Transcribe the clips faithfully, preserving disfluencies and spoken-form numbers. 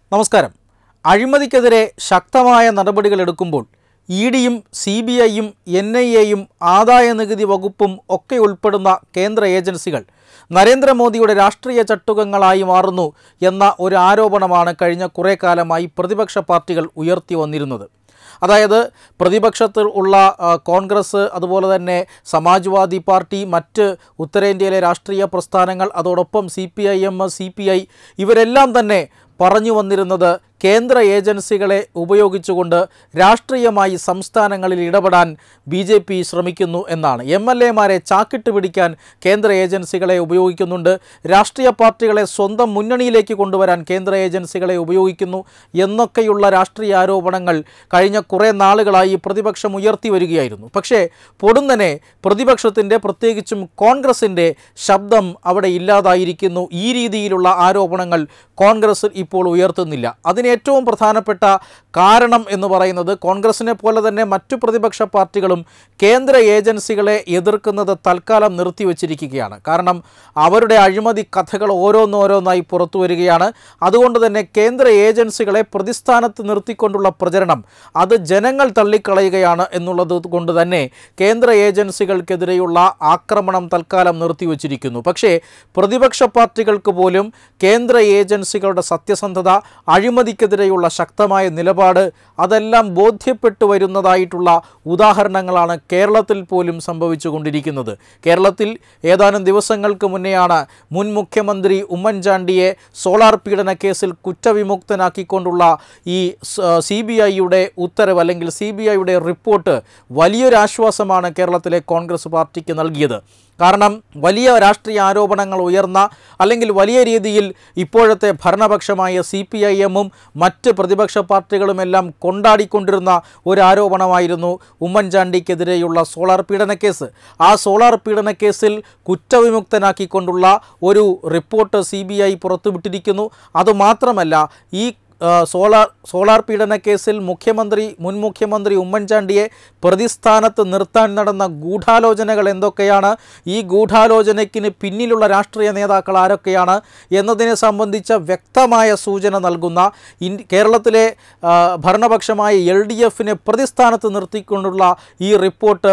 നമസ്കാരം. അഴിമതിക്കെതിരെ ശക്തമായ നടപടികൾ എടുക്കുമ്പോൾ ഇ ഡിയും സി ബി ഐയും എൻ ഐ എയും ആദായ നികുതി വകുപ്പും ഒക്കെ ഉൾപ്പെടുന്ന കേന്ദ്ര ഏജൻസികൾ നരേന്ദ്രമോദിയുടെ രാഷ്ട്രീയ ചട്ടുകങ്ങളായി മാറുന്നു എന്ന ഒരു ആരോപണമാണ് കഴിഞ്ഞ കുറേ കാലമായി പ്രതിപക്ഷ പാർട്ടികൾ ഉയർത്തി വന്നിരുന്നത്. അതായത് പ്രതിപക്ഷത്തിൽ ഉള്ള കോൺഗ്രസ്, അതുപോലെ തന്നെ സമാജ്വാദി പാർട്ടി, മറ്റ് ഉത്തരേന്ത്യയിലെ രാഷ്ട്രീയ പ്രസ്ഥാനങ്ങൾ, അതോടൊപ്പം C P I M, C P I ഇവരെല്ലാം തന്നെ പറഞ്ഞു വന്നിരുന്നത് കേന്ദ്ര ഏജൻസികളെ ഉപയോഗിച്ചുകൊണ്ട് രാഷ്ട്രീയമായി സംസ്ഥാനങ്ങളിൽ ഇടപെടാൻ ബി ജെ പി ശ്രമിക്കുന്നു എന്നാണ്. എം എൽ എമാരെ ചാക്കിട്ട് പിടിക്കാൻ കേന്ദ്ര ഏജൻസികളെ ഉപയോഗിക്കുന്നുണ്ട്, രാഷ്ട്രീയ പാർട്ടികളെ സ്വന്തം മുന്നണിയിലേക്ക് കൊണ്ടുവരാൻ കേന്ദ്ര ഏജൻസികളെ ഉപയോഗിക്കുന്നു എന്നൊക്കെയുള്ള രാഷ്ട്രീയ ആരോപണങ്ങൾ കഴിഞ്ഞ കുറേ നാളുകളായി പ്രതിപക്ഷം ഉയർത്തി വരികയായിരുന്നു. പക്ഷേ പൊടുന്നനെ പ്രതിപക്ഷത്തിൻ്റെ, പ്രത്യേകിച്ചും കോൺഗ്രസിൻ്റെ ശബ്ദം അവിടെ ഇല്ലാതായിരിക്കുന്നു. ഈ രീതിയിലുള്ള ആരോപണങ്ങൾ കോൺഗ്രസ് ഇപ്പോൾ ഉയർത്തുന്നില്ല. അതിന് ഏറ്റവും പ്രധാനപ്പെട്ട കാരണം എന്ന് പറയുന്നത് കോൺഗ്രസിനെ പോലെ തന്നെ മറ്റു പ്രതിപക്ഷ പാർട്ടികളും കേന്ദ്ര ഏജൻസികളെ എതിർക്കുന്നത് തൽക്കാലം നിർത്തിവച്ചിരിക്കുകയാണ്. കാരണം അവരുടെ അഴിമതി കഥകൾ ഓരോന്നോരോന്നായി പുറത്തു വരികയാണ്. അതുകൊണ്ട് തന്നെ കേന്ദ്ര ഏജൻസികളെ പ്രതിസ്ഥാനത്ത് നിർത്തിക്കൊണ്ടുള്ള പ്രചരണം അത് ജനങ്ങൾ തള്ളിക്കളയുകയാണ് എന്നുള്ളത് കൊണ്ട് തന്നെ കേന്ദ്ര ഏജൻസികൾക്കെതിരെയുള്ള ആക്രമണം തൽക്കാലം നിർത്തിവച്ചിരിക്കുന്നു. പക്ഷേ പ്രതിപക്ഷ പാർട്ടികൾക്ക് പോലും കേന്ദ്ര ഏജൻസികളുടെ സത്യസന്ധത, അഴിമതിക്കെതിരെയുള്ള ശക്തമായ നിലപാട് അതെല്ലാം ബോധ്യപ്പെട്ടു വരുന്നതായിട്ടുള്ള ഉദാഹരണങ്ങളാണ് കേരളത്തിൽ പോലും സംഭവിച്ചു കൊണ്ടിരിക്കുന്നത്. കേരളത്തിൽ ഏതാനും ദിവസങ്ങൾക്ക് മുന്നെയാണ് മുൻ മുഖ്യമന്ത്രി ഉമ്മൻചാണ്ടിയെ സോളാർ പീഡന കേസിൽ കുറ്റവിമുക്തനാക്കിക്കൊണ്ടുള്ള ഈ സി ബി ഐയുടെ ഉത്തരവ് അല്ലെങ്കിൽ സി ബി ഐയുടെ റിപ്പോർട്ട് വലിയൊരാശ്വാസമാണ് കേരളത്തിലെ കോൺഗ്രസ് പാർട്ടിക്ക് നൽകിയത്. കാരണം വലിയ രാഷ്ട്രീയ ആരോപണങ്ങൾ ഉയർന്ന, അല്ലെങ്കിൽ വലിയ രീതിയിൽ ഇപ്പോഴത്തെ ഭരണപക്ഷമായ സി പി ഐ എമ്മും മറ്റ് പ്രതിപക്ഷ പാർട്ടികളുമെല്ലാം കൊണ്ടാടിക്കൊണ്ടിരുന്ന ഒരു ആരോപണമായിരുന്നു ഉമ്മൻചാണ്ടിക്കെതിരെയുള്ള സോളാർ പീഡനക്കേസ്. ആ സോളാർ പീഡനക്കേസിൽ കുറ്റവിമുക്തനാക്കിക്കൊണ്ടുള്ള ഒരു റിപ്പോർട്ട് സി ബി ഐ പുറത്തുവിട്ടിരിക്കുന്നു. അതുമാത്രമല്ല, ഈ സോളാർ സോളാർ പീഡന കേസിൽ മുഖ്യമന്ത്രി മുൻ മുഖ്യമന്ത്രി ഉമ്മൻചാണ്ടിയെ പ്രതിസ്ഥാനത്ത് നിർത്താൻ നടന്ന ഗൂഢാലോചനകൾ എന്തൊക്കെയാണ്, ഈ ഗൂഢാലോചനയ്ക്കിന് പിന്നിലുള്ള രാഷ്ട്രീയ നേതാക്കൾ ആരൊക്കെയാണ് എന്നതിനെ സംബന്ധിച്ച വ്യക്തമായ സൂചന നൽകുന്ന, കേരളത്തിലെ ഭരണപക്ഷമായ എൽ ഡി എഫിനെ പ്രതിസ്ഥാനത്ത് നിർത്തിക്കൊണ്ടുള്ള ഈ റിപ്പോർട്ട്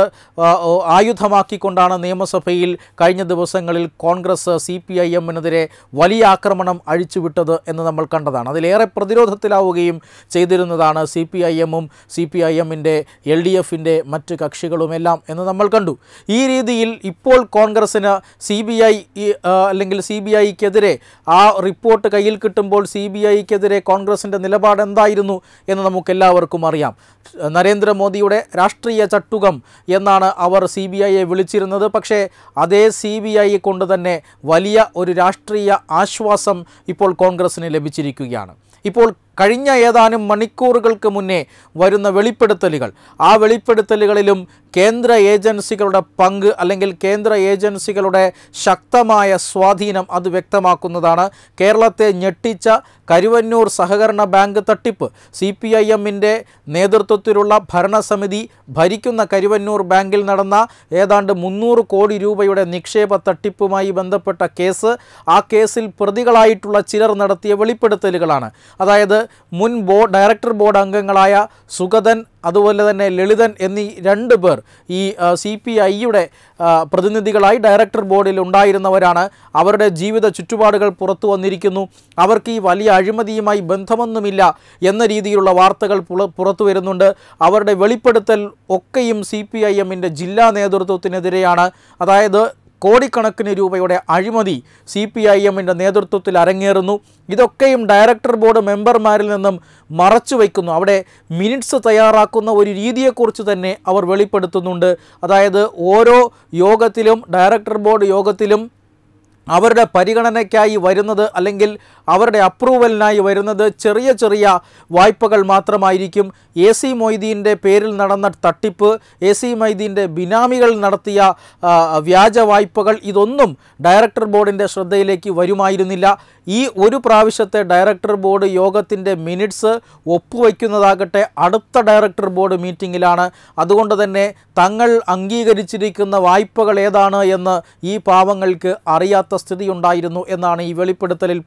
ആയുധമാക്കിക്കൊണ്ടാണ് നിയമസഭയിൽ കഴിഞ്ഞ ദിവസങ്ങളിൽ കോൺഗ്രസ് സി പി ഐ എമ്മിനെതിരെ വലിയ ആക്രമണം അഴിച്ചുവിട്ടത് എന്ന് നമ്മൾ കണ്ടതാണ്. അതിലേറെ പ്രതിരോധത്തിലാവുകയും ചെയ്തിരുന്നതാണ് സി പി ഐ എമ്മും സി പി ഐ എമ്മിൻ്റെ എൽ ഡി എഫിൻ്റെ മറ്റ് കക്ഷികളുമെല്ലാം എന്ന് നമ്മൾ കണ്ടു. ഈ രീതിയിൽ ഇപ്പോൾ കോൺഗ്രസ്സിന് സി ബി ഐ അല്ലെങ്കിൽ സി ബി ഐക്കെതിരെ ആ റിപ്പോർട്ട് കയ്യിൽ കിട്ടുമ്പോൾ സി ബി ഐക്കെതിരെ കോൺഗ്രസിൻ്റെ നിലപാട് എന്തായിരുന്നു എന്ന് നമുക്കെല്ലാവർക്കും അറിയാം. നരേന്ദ്രമോദിയുടെ രാഷ്ട്രീയ ചട്ടുകം എന്നാണ് അവർ സി ബി ഐയെ വിളിച്ചിരുന്നത്. പക്ഷേ അതേ സി ബി ഐ കൊണ്ട് തന്നെ വലിയ ഒരു രാഷ്ട്രീയ ആശ്വാസം ഇപ്പോൾ കോൺഗ്രസ്സിന് ലഭിച്ചിരിക്കുകയാണ്. ഇപ്പോൾ കഴിഞ്ഞ ഏതാനും മണിക്കൂറുകൾക്ക് മുന്നേ വരുന്ന വെളിപ്പെടുത്തലുകൾ, ആ വെളിപ്പെടുത്തലുകളിലും കേന്ദ്ര ഏജൻസികളുടെ പങ്ക് അല്ലെങ്കിൽ കേന്ദ്ര ഏജൻസികളുടെ ശക്തമായ സ്വാധീനം അത് വ്യക്തമാക്കുന്നതാണ്. കേരളത്തെ ഞെട്ടിച്ച കരുവന്നൂർ സഹകരണ ബാങ്ക് തട്ടിപ്പ്, സി പി ഐ എമ്മിൻ്റെ നേതൃത്വത്തിലുള്ള ഭരണസമിതി ഭരിക്കുന്ന കരുവന്നൂർ ബാങ്കിൽ നടന്ന ഏതാണ്ട് മുന്നൂറ് കോടി രൂപയുടെ നിക്ഷേപ തട്ടിപ്പുമായി ബന്ധപ്പെട്ട കേസ്, ആ കേസിൽ പ്രതികളായിട്ടുള്ള ചിലർ നടത്തിയ വെളിപ്പെടുത്തലുകളാണ്. അതായത് മുൻ ബോർഡ് ഡയറക്ടർ ബോർഡ് അംഗങ്ങളായ സുഗതൻ, അതുപോലെ തന്നെ ലളിതൻ എന്നീ രണ്ട് പേർ ഈ സി പി ഐയുടെ പ്രതിനിധികളായി ഡയറക്ടർ ബോർഡിൽ ഉണ്ടായിരുന്നവരാണ്. അവരുടെ ജീവിത ചുറ്റുപാടുകൾ പുറത്തു വന്നിരിക്കുന്നു. അവർക്ക് ഈ വലിയ അഴിമതിയുമായി ബന്ധമൊന്നുമില്ല എന്ന രീതിയിലുള്ള വാർത്തകൾ പുറത്തു വരുന്നുണ്ട്. അവരുടെ വെളിപ്പെടുത്തൽ ഒക്കെയും സി പി ഐ എമ്മിൻ്റെ ജില്ലാ നേതൃത്വത്തിനെതിരെയാണ്. അതായത് കോടിക്കണക്കിന് രൂപയുടെ അഴിമതി സി പി ഐ എമ്മിൻ്റെ നേതൃത്വത്തിൽ അരങ്ങേറുന്നു. ഇതൊക്കെയും ഡയറക്ടർ ബോർഡ് മെമ്പർമാരിൽ നിന്നും മറച്ചു വയ്ക്കുന്നു. അവിടെ മിനിറ്റ്സ് തയ്യാറാക്കുന്ന ഒരു രീതിയെക്കുറിച്ച് തന്നെ അവർ വെളിപ്പെടുത്തുന്നുണ്ട്. അതായത് ഓരോ യോഗത്തിലും, ഡയറക്ടർ ബോർഡ് യോഗത്തിലും അവരുടെ പരിഗണനയ്ക്കായി വരുന്നത് അല്ലെങ്കിൽ അവരുടെ അപ്രൂവലിനായി വരുന്നത് ചെറിയ ചെറിയ വായ്പകൾ മാത്രമായിരിക്കും. എ സി മൊയ്തീൻ്റെ പേരിൽ നടന്ന തട്ടിപ്പ്, എ സി മൊയ്തീൻ്റെ ബിനാമികൾ നടത്തിയ വ്യാജ വായ്പകൾ, ഇതൊന്നും ഡയറക്ടർ ബോർഡിൻ്റെ ശ്രദ്ധയിലേക്ക് വരുമായിരുന്നില്ല. ഈ ഒരു പ്രാവശ്യത്തെ ഡയറക്ടർ ബോർഡ് യോഗത്തിൻ്റെ മിനിറ്റ്സ് ഒപ്പുവയ്ക്കുന്നതാകട്ടെ അടുത്ത ഡയറക്ടർ ബോർഡ് മീറ്റിങ്ങിലാണ്. അതുകൊണ്ട് തന്നെ തങ്ങൾ അംഗീകരിച്ചിരിക്കുന്ന വായ്പകൾ ഏതാണ് എന്ന് ഈ പാവങ്ങൾക്ക് അറിയാത്ത സ്ഥിതിയുണ്ടായിരുന്നു എന്നാണ് ഈ വെളിപ്പെടുത്തലിൽ പറയുന്നത്.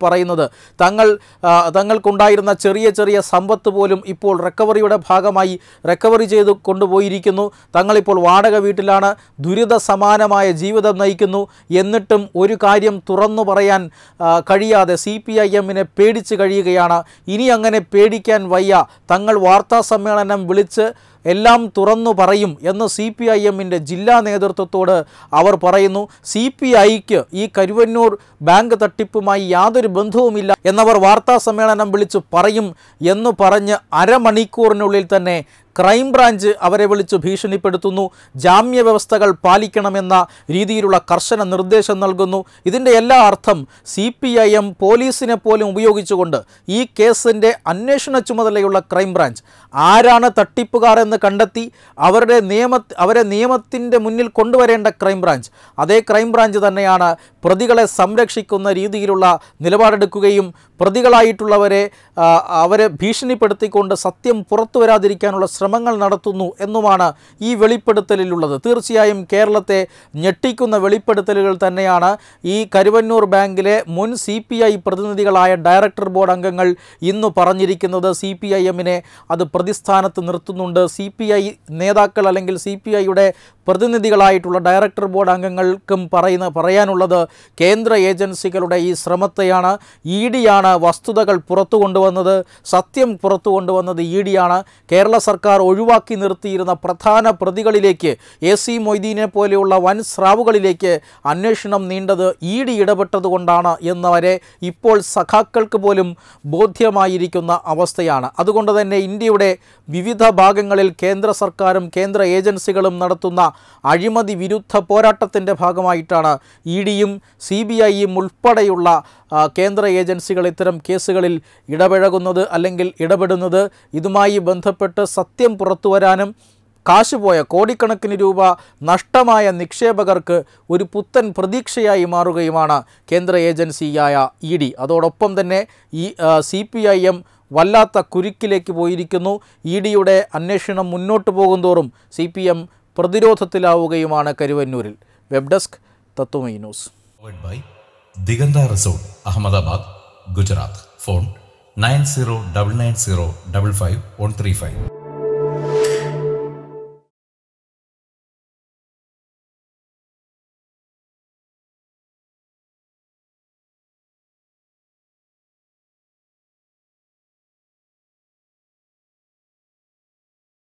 തങ്ങൾ തങ്ങൾക്കുണ്ടായിരുന്ന ചെറിയ ചെറിയ സമ്പത്ത് പോലും ഇപ്പോൾ റിക്കവറിയുടെ ഭാഗമായി റിക്കവറി ചെയ്ത് കൊണ്ടുപോയിരിക്കുന്നു. തങ്ങളിപ്പോൾ വാടക വീട്ടിലാണ്, ദുരിത സമാനമായ ജീവിതം നയിക്കുന്നു. എന്നിട്ടും ഒരു കാര്യം തുറന്നു പറയാൻ കഴിയാതെ സി പി ഐ എമ്മിനെ പേടിച്ച് കഴിയുകയാണ്. ഇനി അങ്ങനെ പേടിക്കാൻ വയ്യ, തങ്ങൾ വാർത്താ സമ്മേളനം വിളിച്ച് എല്ലാം തുറന്നു പറയും എന്ന് സി പി ഐ എമ്മിൻ്റെ ജില്ലാ നേതൃത്വത്തോട് അവർ പറയുന്നു. സി പി ഐക്ക് ഈ കരുവന്നൂർ ബാങ്ക് തട്ടിപ്പുമായി യാതൊരു ബന്ധവുമില്ല എന്നവർ വാർത്താ സമ്മേളനം വിളിച്ച് പറയും എന്ന് പറഞ്ഞ് അരമണിക്കൂറിനുള്ളിൽ തന്നെ ക്രൈംബ്രാഞ്ച് അവരെ വിളിച്ച് ഭീഷണിപ്പെടുത്തുന്നു. ജാമ്യ വ്യവസ്ഥകൾ പാലിക്കണമെന്ന രീതിയിലുള്ള കർശന നിർദ്ദേശം നൽകുന്നു. ഇതിൻ്റെ എല്ലാ അർത്ഥം സി പി ഐ എം പോലീസിനെ പോലും ഉപയോഗിച്ചുകൊണ്ട് ഈ കേസിൻ്റെ അന്വേഷണ ചുമതലയുള്ള ക്രൈംബ്രാഞ്ച് ആരാണ് തട്ടിപ്പുകാർ എന്ന് കണ്ടെത്തി അവരുടെ നിയമ അവരെ നിയമത്തിൻ്റെ മുന്നിൽ കൊണ്ടുവരേണ്ട ക്രൈംബ്രാഞ്ച് അതേ ക്രൈംബ്രാഞ്ച് തന്നെയാണ് പ്രതികളെ സംരക്ഷിക്കുന്ന രീതിയിലുള്ള നിലപാടെടുക്കുകയും പ്രതികളായിട്ടുള്ളവരെ അവരെ ഭീഷണിപ്പെടുത്തിക്കൊണ്ട് സത്യം പുറത്തു വരാതിരിക്കാനുള്ള ശ്രമങ്ങൾ നടത്തുന്നു എന്നുമാണ് ഈ വെളിപ്പെടുത്തലിലുള്ളത്. തീർച്ചയായും കേരളത്തെ ഞെട്ടിക്കുന്ന വെളിപ്പെടുത്തലുകൾ തന്നെയാണ് ഈ കരുവന്നൂർ ബാങ്കിലെ മുൻ സി പി ഐ പ്രതിനിധികളായ ഡയറക്ടർ ബോർഡ് അംഗങ്ങൾ ഇന്ന് പറഞ്ഞിരിക്കുന്നത്. സി പി ഐ എമ്മിനെ അത് പ്രതിസ്ഥാനത്ത് നിർത്തുന്നുണ്ട്. സി പി ഐ നേതാക്കൾ അല്ലെങ്കിൽ സി പി ഐയുടെ പ്രതിനിധികളായിട്ടുള്ള ഡയറക്ടർ ബോർഡ് അംഗങ്ങൾക്കും പറയുന്ന പറയാനുള്ളത് കേന്ദ്ര ഏജൻസികളുടെ ഈ ശ്രമത്തെയാണ്. ഇ ഡിയാണ് വസ്തുതകൾ പുറത്തു കൊണ്ടുവന്നത്, സത്യം പുറത്തു കൊണ്ടുവന്നത് ഇ ഡിയാണ്. കേരള സർക്കാർ ഒഴിവാക്കി നിർത്തിയിരുന്ന പ്രധാന പ്രതികളിലേക്ക്, എ സി മൊയ്തീനെ പോലെയുള്ള വൻ സ്രാവുകളിലേക്ക് അന്വേഷണം നീണ്ടത് ഇ ഡി ഇടപെട്ടതുകൊണ്ടാണ് എന്നവരെ ഇപ്പോൾ സഖാക്കൾക്ക് പോലും ബോധ്യമായിരിക്കുന്ന അവസ്ഥയാണ്. അതുകൊണ്ട് തന്നെ ഇന്ത്യയുടെ വിവിധ ഭാഗങ്ങളിൽ കേന്ദ്ര സർക്കാരും കേന്ദ്ര ഏജൻസികളും നടത്തുന്ന അഴിമതി വിരുദ്ധ പോരാട്ടത്തിൻ്റെ ഭാഗമായിട്ടാണ് ഇ ഡിയും സി ബി ഐയും ഉൾപ്പെടെയുള്ള കേന്ദ്ര ഏജൻസികൾ ഇത്തരം കേസുകളിൽ ഇടപഴകുന്നത് അല്ലെങ്കിൽ ഇടപെടുന്നത്. ഇതുമായി ബന്ധപ്പെട്ട് സത്യം പുറത്തു വരാനും കാശുപോയ കോടിക്കണക്കിന് രൂപ നഷ്ടമായ നിക്ഷേപകർക്ക് ഒരു പുത്തൻ പ്രതീക്ഷയായി മാറുകയുമാണ് കേന്ദ്ര ഏജൻസിയായ ഇ ഡി. അതോടൊപ്പം തന്നെ ഈ സി പി ഐ എം വല്ലാത്ത കുരുക്കിലേക്ക് പോയിരിക്കുന്നു. ഇ ഡിയുടെ അന്വേഷണം മുന്നോട്ട് പോകുന്തോറും സി പി എം പ്രതിരോധത്തിലാവുകയുമാണ് കരുവന്നൂരിൽ. Web desk Tattvamayi news. Diganta resort, Ahmedabad, Gujarat. Phone nine zero double nine zero double five one three five.